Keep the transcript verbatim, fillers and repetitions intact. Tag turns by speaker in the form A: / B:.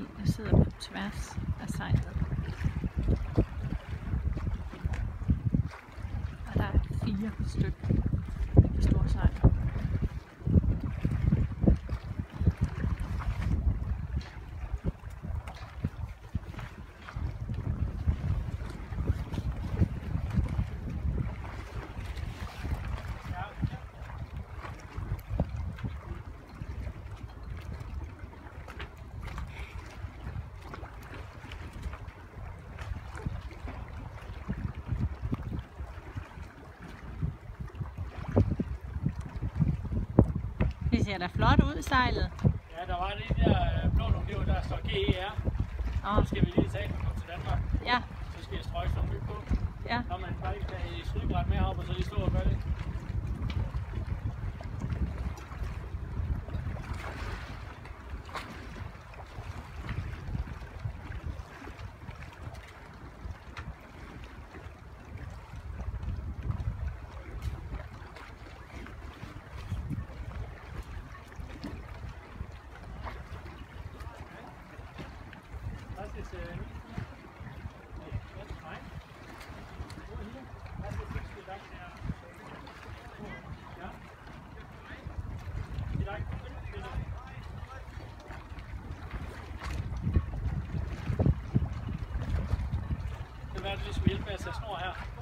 A: ud. Jeg sidder på tværs af sejlet. Og der er fire stykker af de store sejler. Det ser da flot ud, sejlet.
B: Ja, der var det der blå logo, der står G E R.
A: Oh.
B: Så skal vi lige tage for at komme til Danmark.
A: Ja.
B: Så skal jeg strøge sådan nyt på.
A: Ja.
B: Når man bare ikke kan have strygret med heroppe, og så lige stå og gøre det. Is uh, that's fine. Over here, that's the six to that there. Yeah. You like it? Det er det, vi skal hjælpe med at sætte snor her.